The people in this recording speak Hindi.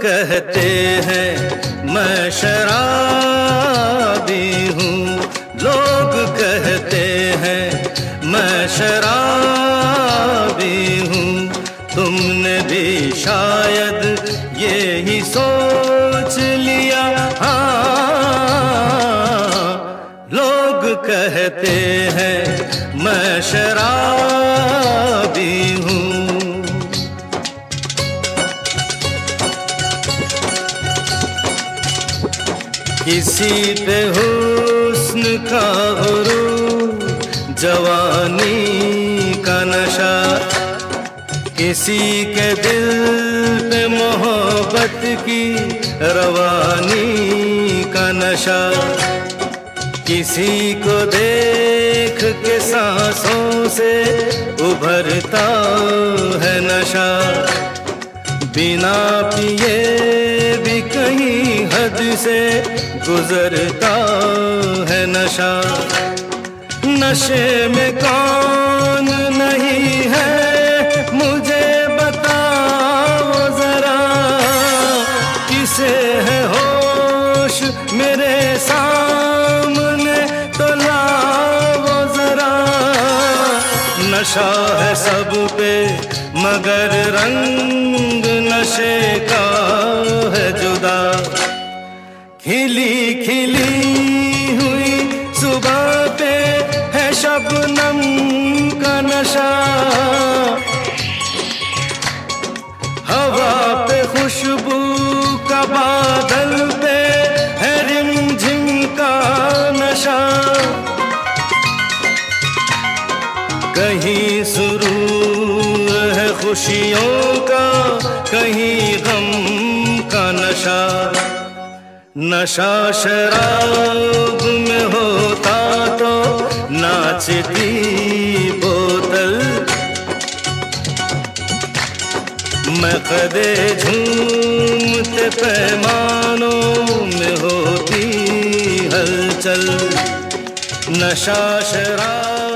कहते हैं मैं शराबी हूँ, लोग कहते हैं मैं शराबी हूँ। तुमने भी शायद ये ही सोच लिया, हाँ। लोग कहते हैं मैं शराबी हूँ। किसी पे हुस्न का गुरूर, जवानी का नशा, किसी के दिल पे मोहब्बत की रवानी का नशा, किसी को देख के सांसों से उभरता है नशा, बिना पिए भी कहीं हद से गुजरता है नशा। नशे में कौन नहीं है मुझे बताओ जरा, किसे है होश मेरे सामने तो लाओ जरा। नशा है सब पे मगर रंग नशे का है जुदा। खिली खिली हुई सुबह पे है शबनम का नशा, हवा पे खुशबू का बादल पे है रिमझिम का नशा। कहीं सुरूर है खुशियों का, कहीं गम का नशा। नशा शराब में होता तो नाचती बोतल, मकदे झूमते पैमानों में होती हलचल। नशा शराब